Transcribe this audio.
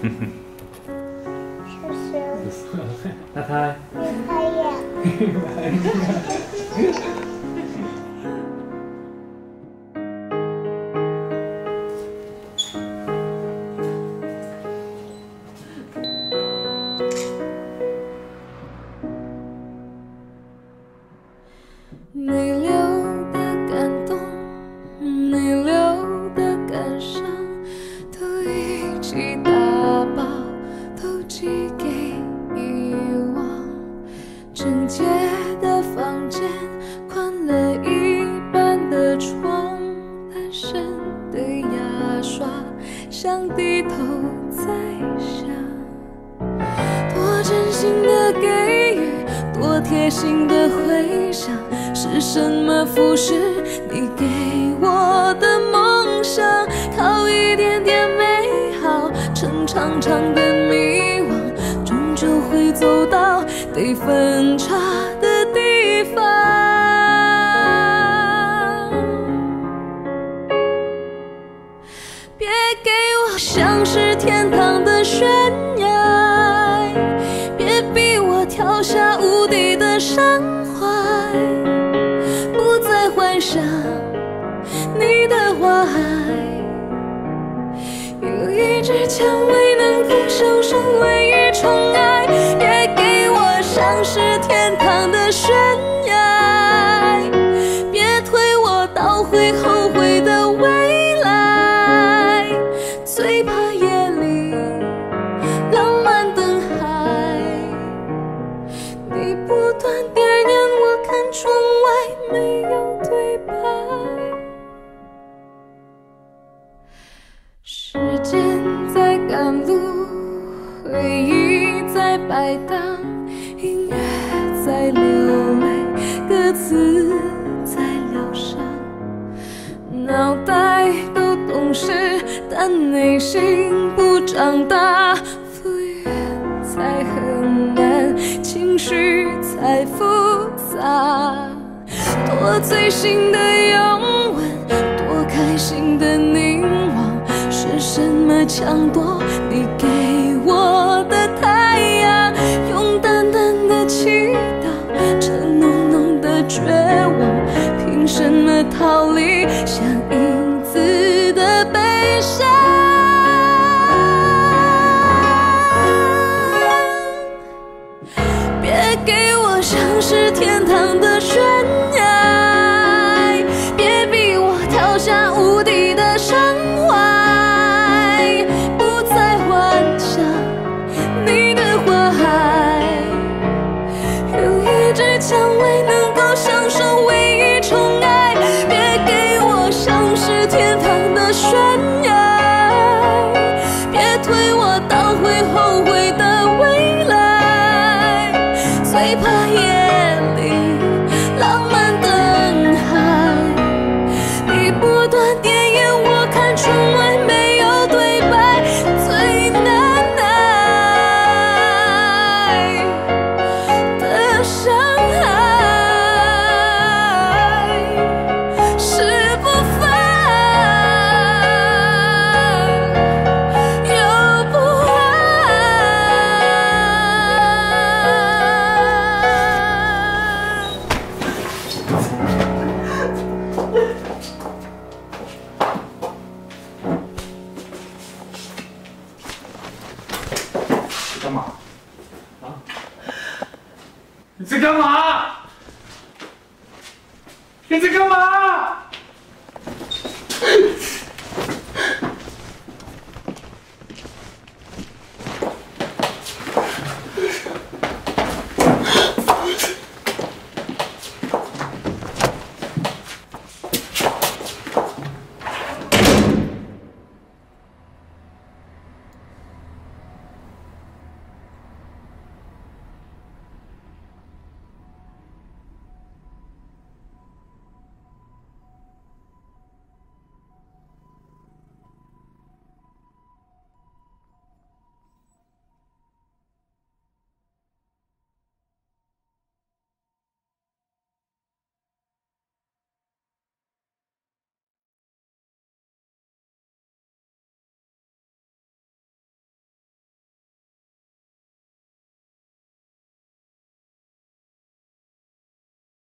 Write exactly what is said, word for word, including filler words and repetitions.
叔叔， 太太， 太阳。 你留的感动，你留的感伤，都一起打包，都寄给遗忘。整洁的房间，宽了一半的床，单身的牙刷，像低头在想，多真心的给予，多贴心的回想。是什么腐蚀你给我的梦想？靠一点点美好撑长长的迷惘，终究会走到得分岔的地方。别给我像是天堂的悬崖，别逼我跳下无底的山怀。幻想你的花海，有一支蔷薇能够享受唯一宠爱。别给我像是天堂的悬崖，别推我到会后悔的未来。最怕夜里浪漫灯海，你不断点燃我看窗外没有对白。时间在赶路，回忆在摆荡，音乐在流泪，歌词在疗伤。脑袋都懂事，但内心不长大。复原才很难，情绪才复杂。多醉心的拥吻，多开心的凝望，是什么抢夺你给我的太阳？用淡淡的祈祷成浓浓的绝望，凭什么逃离像影子的悲伤？别给我像是天堂的悬崖，别逼我跳下无底的山怀，不再幻想你的花海，有一支蔷薇能够享受唯一宠爱。别给我像是天堂的悬崖，别推我到会后悔的未来。最怕夜里浪漫灯海，你不断点燃我看窗外没有对白。最难挨的伤害，是不烦又不干嘛？啊？你在干嘛？你在干嘛？